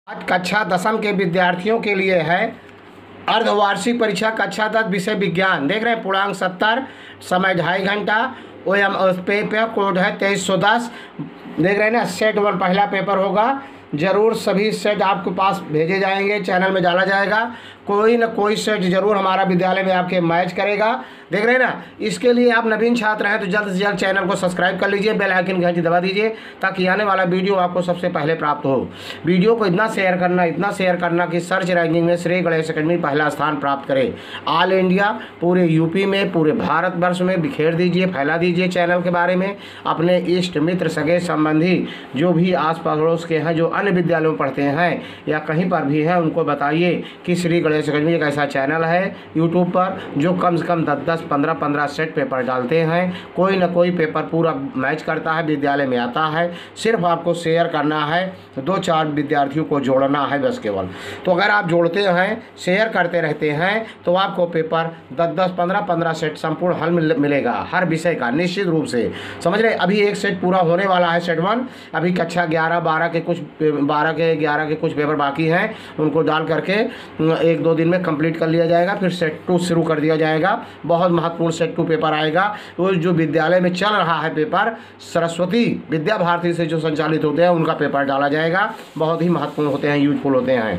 आज कक्षा दसम के विद्यार्थियों के लिए है अर्धवार्षिक परीक्षा कक्षा 10 विषय विज्ञान। देख रहे हैं पूर्णांक 70, समय 2.5 घंटा। उस पेपर कोड है 2310। देख रहे हैं ना, सेट 1 पहला पेपर होगा। ज़रूर सभी सेट आपके पास भेजे जाएंगे, चैनल में डाला जाएगा। कोई ना कोई सेट ज़रूर हमारा विद्यालय में आपके मैच करेगा। देख रहे हैं ना, इसके लिए आप नवीन छात्र हैं तो जल्द से जल्द चैनल को सब्सक्राइब कर लीजिए, बेल आइकन घंटी दबा दीजिए ताकि आने वाला वीडियो आपको सबसे पहले प्राप्त हो। वीडियो को इतना शेयर करना कि सर्च रैंकिंग में श्री गणेश अकेडमी पहला स्थान प्राप्त करे। ऑल इंडिया, पूरे यूपी में, पूरे भारतवर्ष में बिखेर दीजिए, फैला दीजिए चैनल के बारे में। अपने इष्ट मित्र, सगे संबंधी जो भी आस पड़ोस के हैं, जो अन्य विद्यालयों में पढ़ते हैं या कहीं पर भी हैं, उनको बताइए कि श्री गणेश अकेडमी एक ऐसा चैनल है यूट्यूब पर जो कम से कम 10-10, 15-15 सेट पेपर डालते हैं। कोई ना कोई पेपर पूरा मैच करता है, विद्यालय में आता है। सिर्फ आपको शेयर करना है, 2-4 विद्यार्थियों को जोड़ना है बस केवल। तो अगर आप जोड़ते हैं, शेयर करते रहते हैं तो आपको पेपर 10-10, 15-15 सेट संपूर्ण हल मिलेगा हर विषय का, निश्चित रूप से। समझ रहे, अभी एक सेट पूरा होने वाला है, सेट 1। अभी कक्षा 11-12 के कुछ 11 के कुछ पेपर बाकी हैं, उनको डाल करके 1-2 दिन में कंप्लीट कर लिया जाएगा। फिर सेट 2 शुरू कर दिया जाएगा। बहुत महत्वपूर्ण सेट 2 पेपर आएगा। वो जो विद्यालय में चल रहा है पेपर, सरस्वती विद्या भारती से जो संचालित होते हैं, उनका पेपर डाला जाएगा। बहुत ही महत्वपूर्ण होते हैं, यूजफुल होते हैं।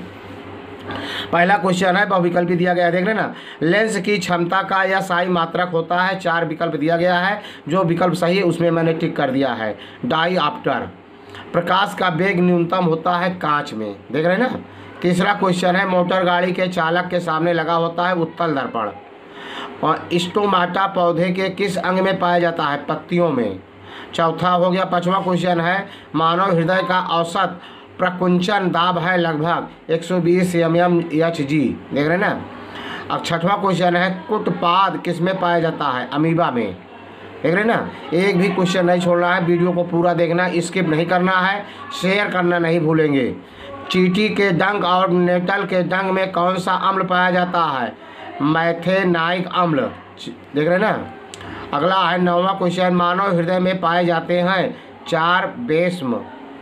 पहला क्वेश्चन है, बहुविकल्पी दिया गया है। देख रहे ना, लेंस की क्षमता का यह साई मात्रक होता है। 4 विकल्प दिया गया है, जो विकल्प सही है उसमें मैंने टिक कर दिया है। डाईऑप्टर। प्रकाश का वेग न्यूनतम होता है कांच में। देख रहे हैं ना। तीसरा क्वेश्चन है, मोटर गाड़ी के चालक के सामने लगा होता है उत्तल दर्पण। और स्टोमाटा पौधे के किस अंग में पाया जाता है? पत्तियों में। चौथा हो गया। 5वां क्वेश्चन है, मानव हृदय का औसत प्रकुंचन दाब है लगभग 120 mmHg। देख रहे हैं ना। अब 6वां क्वेश्चन है, कुटपाद किस में पाया जाता है? अमीबा में। देख रहे हैं ना। एक भी क्वेश्चन नहीं छोड़ना है, वीडियो को पूरा देखना, स्किप नहीं करना है, शेयर करना नहीं भूलेंगे। चींटी के डंक और नेटल के डंक में कौन सा अम्ल पाया जाता है? मैथेनाइक अम्ल। देख रहे हैं ना। अगला है 9वां क्वेश्चन, मानव हृदय में पाए जाते हैं 4 बेस्म।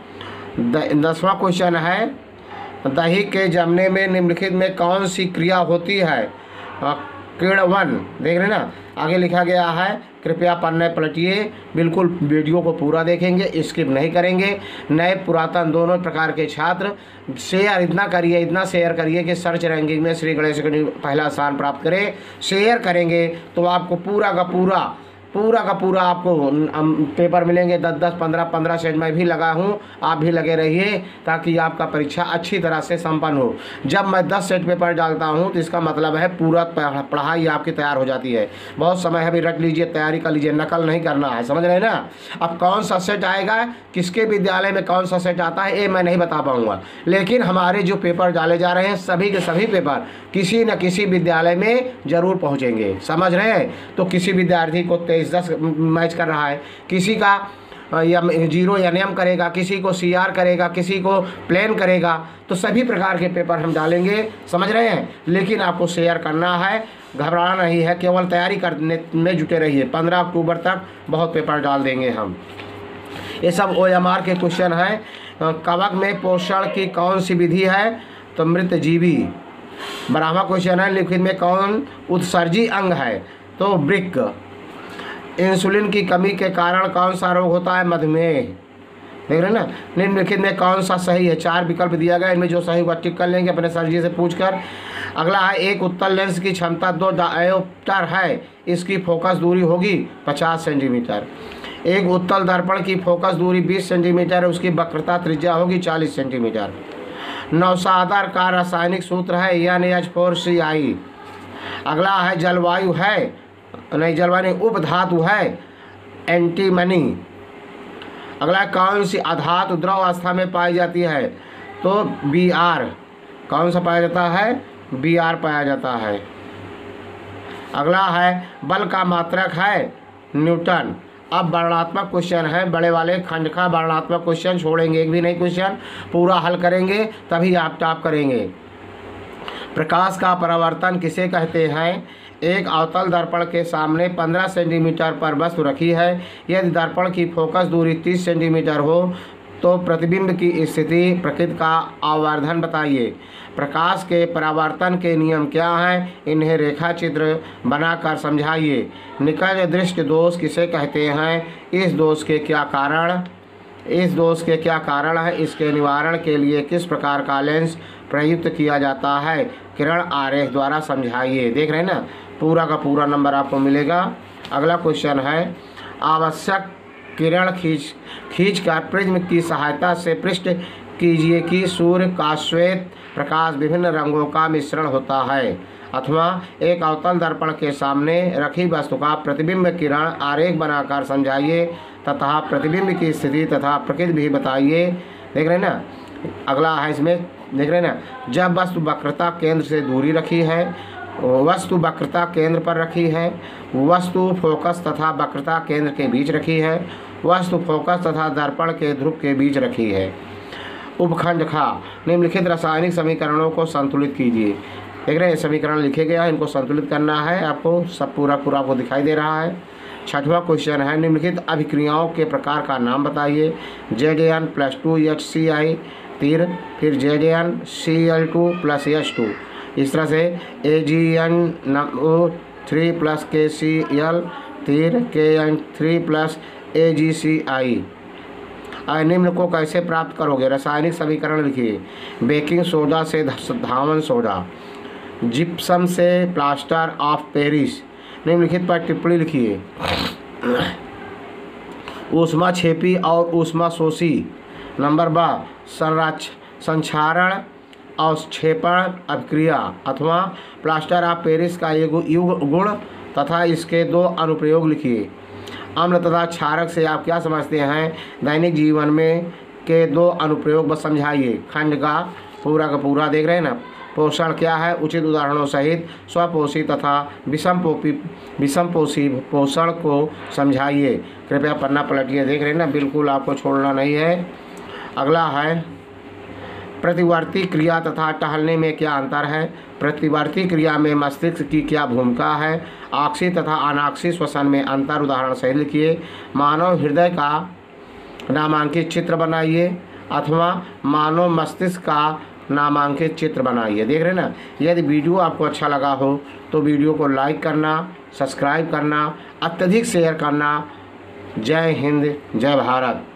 10वां क्वेश्चन है, दही के जमने में निम्नलिखित में कौन सी क्रिया होती है? किण्वन। देख रहे हैं ना। आगे लिखा गया है, कृपया पन्ने पलटिए, बिल्कुल वीडियो को पूरा देखेंगे, स्किप नहीं करेंगे। नए पुरातन दोनों प्रकार के छात्र शेयर इतना शेयर करिए कि सर्च रैंकिंग में श्री गणेश अकेडमी पहला स्थान प्राप्त करे। शेयर करेंगे तो आपको पूरा का पूरा आपको पेपर मिलेंगे। 10-10, 15-15 सेट में भी लगा हूँ, आप भी लगे रहिए ताकि आपका परीक्षा अच्छी तरह से संपन्न हो। जब मैं 10 सेट पेपर डालता हूँ तो इसका मतलब है पूरा पढ़ाई आपकी तैयार हो जाती है। बहुत समय है, अभी रट लीजिए, तैयारी कर लीजिए, नकल नहीं करना है। समझ रहे हैं ना। अब कौन सा सेट आएगा, किसके विद्यालय में कौन सा सेट आता है, ये मैं नहीं बता पाऊँगा। लेकिन हमारे जो पेपर डाले जा रहे हैं, सभी के सभी पेपर किसी न किसी विद्यालय में ज़रूर पहुँचेंगे। समझ रहे हैं। तो किसी विद्यार्थी को 23-10 मैच कर रहा है, किसी का या 0 NM करेगा, किसी को CR करेगा, किसी को प्लेन करेगा। तो सभी प्रकार के पेपर हम डालेंगे। समझ रहे हैं। लेकिन आपको शेयर करना है, घबराना नहीं है, केवल तैयारी करने में जुटे रहिए। 15 अक्टूबर तक बहुत पेपर डाल देंगे हम। ये सब OMR के क्वेश्चन हैं। कवक में पोषण की कौन सी विधि है? तो मृतजीवी। 12वां क्वेश्चन है, लिखित में कौन उत्सर्जी अंग है? तो वृक्क। इंसुलिन की कमी के कारण कौन सा रोग होता है? मधुमेह। देख रहे हैं ना। निम्नलिखित में कौन सा सही है? 4 विकल्प दिया गया, इनमें जो सही होगा टिक कर लेंगे अपने सर जी से पूछकर। अगला है, एक उत्तल लेंस की क्षमता 2 डायोप्टर है, इसकी फोकस दूरी होगी 50 सेंटीमीटर। एक उत्तल दर्पण की फोकस दूरी 20 सेंटीमीटर है, उसकी वक्रता त्रिज्या होगी 40 सेंटीमीटर। नौसादर का रासायनिक सूत्र है NH4CI। अगला है, जलवायु है नहीं, जलवायु उपधातु है एंटीमनी। अगला, कौन सी अधातु द्रव अवस्था में पाई जाती है? तो Br। कौन सा पाया जाता है? Br पाया जाता है। अगला है, बल का मात्रक है न्यूटन। अब वर्णनात्मक क्वेश्चन है, बड़े वाले खंड का वर्णनात्मक क्वेश्चन छोड़ेंगे, एक भी नहीं क्वेश्चन, पूरा हल करेंगे तभी आप टॉप करेंगे। प्रकाश का परावर्तन किसे कहते हैं? एक अवतल दर्पण के सामने 15 सेंटीमीटर पर वस्तु रखी है। यदि दर्पण की फोकस दूरी 30 सेंटीमीटर हो तो प्रतिबिंब की स्थिति प्रकृति का आवर्धन बताइए। प्रकाश के परावर्तन के नियम क्या हैं, इन्हें रेखा चित्र बनाकर समझाइए। निकट दृष्टि दोष किसे कहते हैं, इस दोष के क्या कारण है, इसके निवारण के लिए किस प्रकार का लेंस प्रयुक्त किया जाता है, किरण आरेख द्वारा समझाइए। देख रहे हैं ना, पूरा का पूरा नंबर आपको मिलेगा। अगला क्वेश्चन है, आवश्यक किरण खींचकर प्रिज्म की सहायता से पृष्ठ कीजिए कि सूर्य का श्वेत प्रकाश विभिन्न रंगों का मिश्रण होता है, अथवा एक अवतल दर्पण के सामने रखी वस्तु का प्रतिबिंब किरण आरेख बनाकर समझाइए तथा प्रतिबिंब की स्थिति तथा प्रकृति भी बताइए। देख रहे हैं ना, अगला है इसमें, देख रहे हैं ना, जब वस्तु वक्रता केंद्र से दूरी रखी है, वस्तु वक्रता केंद्र पर रखी है, वस्तु फोकस तथा वक्रता केंद्र के बीच रखी है, वस्तु फोकस तथा दर्पण के ध्रुव के बीच रखी है। उपखंड खा, निम्नलिखित रासायनिक समीकरणों को संतुलित कीजिए। देख रहे हैं, समीकरण लिखे गया है, इनको संतुलित करना है आपको, सब पूरा आपको दिखाई दे रहा है। छठवां क्वेश्चन है, निम्नलिखित अभिक्रियाओं के प्रकार का नाम बताइए। Zn+2HCl तीर, फिर Zn Cl2+H2, इस तरह से AgNO3+KCl तीर, Kn3+AgCl। निम्न को कैसे प्राप्त करोगे, रासायनिक समीकरण लिखिए। बेकिंग सोडा से धावन सोडा, जिप्सम से प्लास्टर ऑफ पेरिस। निम्नलिखित पर टिप्पणी लिखिए। ऊष्मा छेपी और ऊष्मा शोषी। नंबर 12, संक्षारण अवक्षेपण अभिक्रिया अथवा प्लास्टर ऑफ पेरिस का युग गुण तथा इसके 2 अनुप्रयोग लिखिए। अम्ल तथा क्षारक से आप क्या समझते हैं, दैनिक जीवन में के 2 अनुप्रयोग बस समझाइए। खंड का पूरा देख रहे हैं ना। पोषण क्या है, उचित उदाहरणों सहित स्वपोषी तथा विषमपोषी पोषण को समझाइए। कृपया पन्ना पलटिए। देख रहे हैं ना, बिल्कुल आपको छोड़ना नहीं है। अगला है, प्रतिवर्ती क्रिया तथा टहलने में क्या अंतर है। प्रतिवर्ती क्रिया में मस्तिष्क की क्या भूमिका है। आक्षी तथा अनाक्षी श्वसन में अंतर उदाहरण सहित लिखिए। मानव हृदय का नामांकित चित्र बनाइए अथवा मानव मस्तिष्क का नामांकित चित्र बनाइए। देख रहे हैं ना। यदि वीडियो आपको अच्छा लगा हो तो वीडियो को लाइक करना, सब्सक्राइब करना, अत्यधिक शेयर करना। जय हिंद, जय भारत।